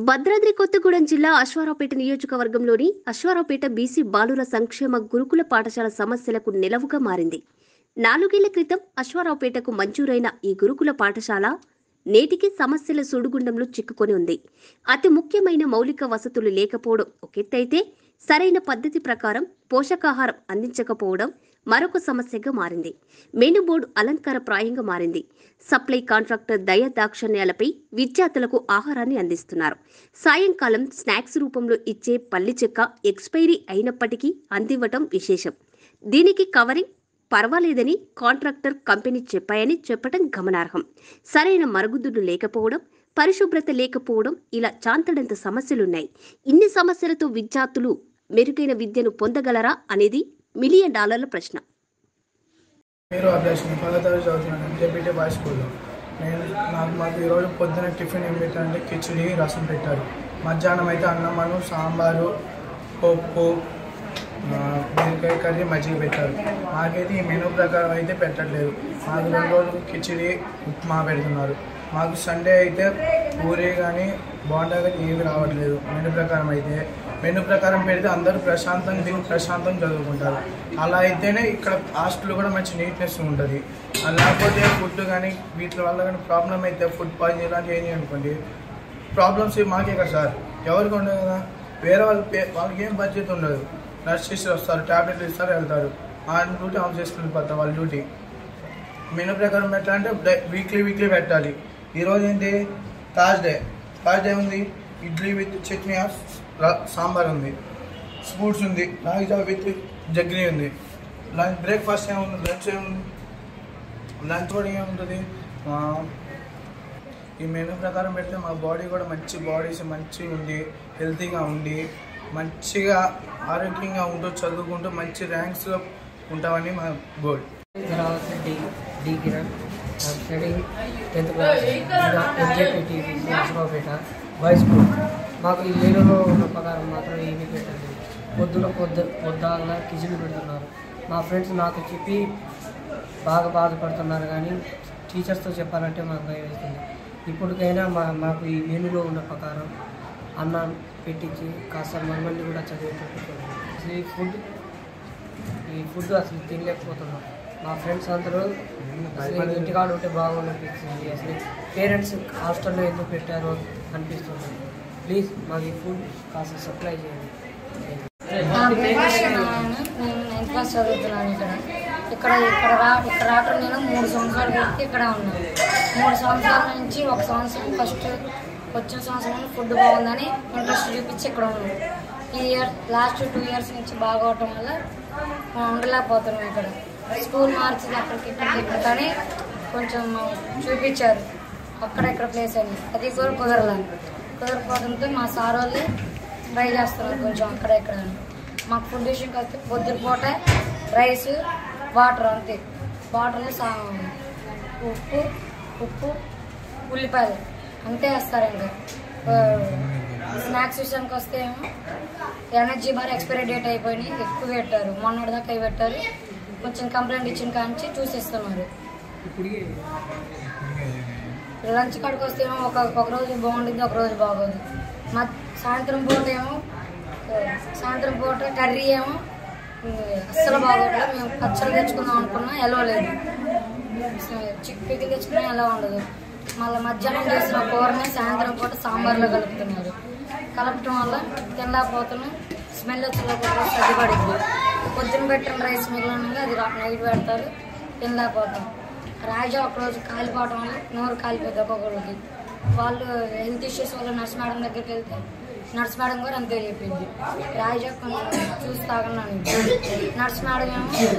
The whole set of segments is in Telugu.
భద్రాద్రి కొత్తగూడెం జిల్లా అశ్వారావుపేట నియోజకవర్గంలోని అశ్వారావుపేట బీసీ బాలుర సంక్షేమ గురుకుల పాఠశాల సమస్యలకు నిలవుగా మారింది. 4 ఏళ్ల క్రితం అశ్వారావుపేటకు మంజూరైన ఈ గురుకుల పాఠశాల నేటికి సమస్యల సుడిగుండంలో చిక్కుకొని ఉంది. అతి ముఖ్యమైన మౌలిక వసతులు లేకపోవడం ఒకెత్తైతే సరైన పద్ధతి ప్రకారం పోషకాహారం అందించకపోవడం మరొక సమస్యగా మారింది. మెనూ బోర్డు అలంకారప్రాయంగా మారింది. సప్లై కాంట్రాక్టర్ దయ దాక్షణ్యాలపై విద్యార్థులకు ఆహారాన్ని అందిస్తున్నారు. సాయంకాలం స్నాక్స్ రూపంలో ఇచ్చే పల్లి చెక్క ఎక్స్పైరీ అయినప్పటికీ అందివ్వటం విశేషం. దీనికి కవరింగ్ పర్వాలేదని కాంట్రాక్టర్ కంపెనీ చెప్పాయని చెప్పడం గమనార్హం. సరైన మరుగుదొడ్లు లేకపోవడం, పరిశుభ్రత లేకపోవడం ఇలా చాంతడంత సమస్యలున్నాయి. ఇన్ని సమస్యలతో విద్యార్థులు మెరుగైన విద్యను పొందగలరా అనేది $1 మిలియన్ ప్రశ్న. మీరు అభ్యాసం 10వ తరగతి చదువుతున్నాను జేపీటీ బాయ్స్ స్కూల్లో. మాకు ఈరోజు పొద్దున టిఫిన్ ఏం పెట్టారంటే కిచిడి రసం పెట్టారు. మధ్యాహ్నం అయితే అన్నమను సాంబారు పప్పు బీరకాయ కర్రీ మజ్జిగ పెట్టారు. మాకైతే ఈ మెనూ ప్రకారం అయితే పెట్టట్లేదు. మాకు 2 రోజులు కిచిడి ఉప్మా పెడుతున్నారు. మాకు సండే అయితే పూరి కానీ బోండా కానీ ఏమి రావట్లేదు. మెనూ ప్రకారం పెడితే అందరూ ప్రశాంతంగా తిని ప్రశాంతంగా చదువుకుంటారు. అలా అయితేనే ఇక్కడ హాస్టల్ కూడా మంచి నీట్నెస్ ఉంటుంది. లేకపోతే ఫుడ్ కానీ వీటి వల్ల కానీ ప్రాబ్లం అయితే ఫుడ్ పాయిజన్ ఇలాంటివి ఏమి అనుకోండి ప్రాబ్లమ్స్ మాకే కదా సార్, ఎవరికి ఉండదు కదా. వేరే వాళ్ళకి ఏం బడ్జెట్ ఉండదు. నర్స్ సిస్టర్ వస్తారు, ట్యాబ్లెట్లు ఇస్తారు, వెళ్తారు. ఆ డ్యూటీ ఆఫ్ చేసుకుని పోతారు వాళ్ళ డ్యూటీ. మెనూ ప్రకారం పెట్టాలంటే వీక్లీ పెట్టాలి. ఈరోజు ఏంటి థర్స్డే ఉంది, ఇడ్లీ విత్ చట్నీ సాంబార్ ఉంది, స్పూట్స్ ఉంది, రాగిజా విత్ జగ్నీ ఉంది. లంచ్ బ్రేక్ఫాస్ట్ ఏముంది, లంచ్ కూడా ఏముంటుంది. ఈ మెనూ ప్రకారం పెడితే మా బాడీ కూడా మంచి బాడీస్ మంచిగా ఉండి హెల్తీగా ఉండి మంచిగా ఆరోగ్యంగా ఉంటూ చదువుకుంటూ మంచి ర్యాంక్స్లో ఉంటామని మా గోల్. బాయ్స్ స్కూల్ మాకు ఈ మెనూలో ఉన్న ప్రకారం మాత్రం ఏమీ పెట్టండి. పొద్దున్న కిచెన్ పెడుతున్నారు. మా ఫ్రెండ్స్ నాకు చెప్పి బాగా బాధపడుతున్నారు, కానీ టీచర్స్తో చెప్పాలంటే మాకు భయం వేస్తుంది. ఇప్పటికైనా మాకు ఈ మెనూలో ఉన్న ప్రకారం అన్నం పెట్టించి కాస్త మమ్మల్ని కూడా చదివేటట్టు అసలు ఈ ఫుడ్ అసలు తినలేకపోతున్నాం. మా ఫ్రెండ్స్ అందరూ అసలు ఇంటికాడ ఉంటే బాగుండనిపిస్తుంది. అసలు పేరెంట్స్ హాస్టల్లో ఎందుకు పెట్టారో అనిపిస్తుంది. ప్లీజ్ మాకు ఈ ఫుడ్ కాస్త సప్లై చేయండి. నేను 9th క్లాస్ చదువుతున్నాను. ఇక్కడ రావడం నేను 3 సంవత్సరాలు పెట్టి ఇక్కడ ఉన్నాను. 3 సంవత్సరాల నుంచి 1 సంవత్సరం ఫస్ట్ వచ్చిన సంవత్సరం ఫుడ్ బాగుందని ఇంట్రెస్ట్ చూపించి ఇక్కడ ఉన్నాను. ఈ ఇయర్ లాస్ట్ 2 ఇయర్స్ నుంచి బాగోవటం వల్ల ఉండలేకపోతున్నాం. ఇక్కడ స్కూల్ మార్చింది అక్కడికి కానీ కొంచెం చూపించారు అక్కడ ప్లేస్ అని, అది కూడా కుదరకపోవడంతో మా సార్ వాళ్ళు ట్రై చేస్తున్నారు కొంచెం అక్కడ ఇక్కడ. మాకు ఫుడ్ విషయంకి వస్తే పొద్దుపూట రైస్ వాటర్ అంతే. వాటర్లో ఉప్పు ఉల్లిపాయలు అంతే వేస్తారండి. స్నాక్స్ విషయానికి వస్తే ఏమో ఎనర్జీ బార్ ఎక్స్పైరీ డేట్ అయిపోయినాయి, ఎక్కువ పెట్టారు. మొన్నటిదాకా అవి పెట్టారు. కొంచెం కంప్లైంట్ ఇచ్చిన కాంచి చూసేస్తున్నారు. లంచ్ కాడికి వస్తే ఏమో ఒక రోజు బాగుంటుంది, ఒక రోజు బాగోదు. సాయంత్రం పూట కర్రీ ఏమో అస్సలు బాగోట్లేదు. మేము పచ్చళ్ళు తెచ్చుకుందాం అనుకున్నా ఎలా లేదు, చిక్కుపిక్కలు తెచ్చుకున్నా ఎలా ఉండదు. మళ్ళీ మధ్యాహ్నం చేసిన కూరని సాయంత్రం పూట సాంబార్లో కలపటం వల్ల తినలేకపోతున్నాం. స్మెల్ వచ్చేటప్పుడు తగ్గిపడింది. పొద్దున్న పెట్టిన రైస్ మిగిలినగా అది నైట్ పెడతారు, తినలేకపోతాం. రాజా ఒకరోజు కాలిపోవడం వల్ల నోరు కాలిపోతుంది ఒక్కొక్కరికి. వాళ్ళు హెల్త్ ఇష్యూస్ వల్ల నర్స్ మేడం దగ్గరికి వెళ్తే నర్స్ మేడం కూడా అంతే చెప్పింది, రాజా కొంచెం చూసి తాగన్నాను. నర్స్ మేడం ఏమో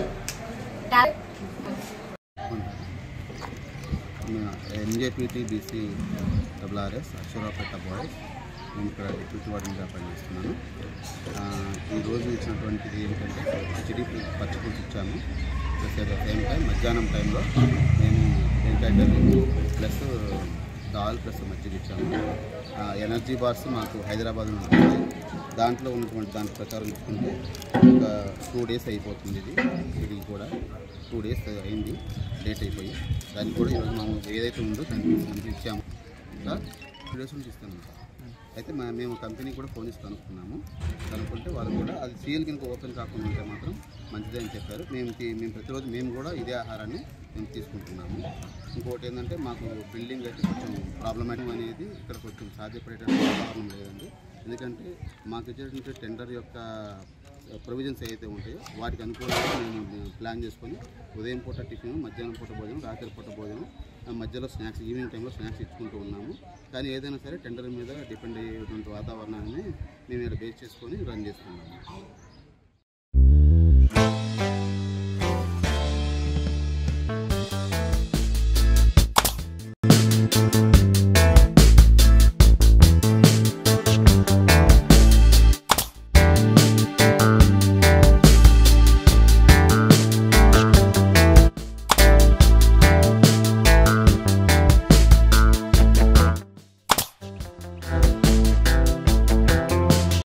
MJPT BC RS Aswaraopeta boys. నేను ఇక్కడ డిప్యూటీ వార్డెన్గా పనిచేస్తున్నాను. ఈరోజు ఇచ్చినటువంటిది ఏంటంటే కిచిడి పచ్చిపులుసు ఇచ్చాము. Plus at the same time మధ్యాహ్నం టైంలో మేము వెంకటగడ్డ ప్లస్ దాల్ ప్లస్ మజ్జిగ ఇచ్చాము. ఎనర్జీ బార్స్ మాకు హైదరాబాద్లో ఉంటుంది. దాంట్లో ఉన్నటువంటి దాని ప్రకారం చూసుకుంటే ఒక 2 days అయిపోతుంది. ఇది కూడా 2 days అయింది, డేట్ అయిపోయి. దానికి కూడా ఈరోజు మనం ఏదైతే ఉందో దానికి ఇచ్చాము. ఇంకా 2 days నుంచి ఇస్తాను. అయితే మేము కంపెనీ కూడా ఫోన్ చేసి కనుక్కుంటే వాళ్ళు కూడా అది సీల్ కనుక ఓపెన్ కాకుండా ఉంటే మాత్రం మంచిదే అని చెప్పారు. మేము ప్రతిరోజు మేము కూడా ఇదే ఆహారాన్ని మేము తీసుకుంటున్నాము. ఇంకోటి ఏంటంటే మాకు బిల్డింగ్ అయితే కొంచెం ప్రాబ్లమేటిక్ అనేది ఇక్కడ కొంచెం సాధ్యపడేటటువంటి వాతావరణం లేదండి. ఎందుకంటే మాకు ఇచ్చేటువంటి టెండర్ యొక్క ప్రొవిజన్స్ ఏవైతే ఉంటాయో వాటికి అనుకూలంగా మేము ప్లాన్ చేసుకొని ఉదయం పూట టిఫిన్, మధ్యాహ్నం పూట భోజనం, రాత్రి పూట భోజనం, మధ్యలో స్నాక్స్, ఈవినింగ్ టైంలో స్నాక్స్ ఇచ్చుకుంటూ ఉన్నాము. కానీ ఏదైనా సరే టెండర్ మీద డిపెండ్ అయ్యేటువంటి వాతావరణాన్ని మేము ఇక్కడ బేస్ చేసుకొని రన్ చేస్తున్నాము.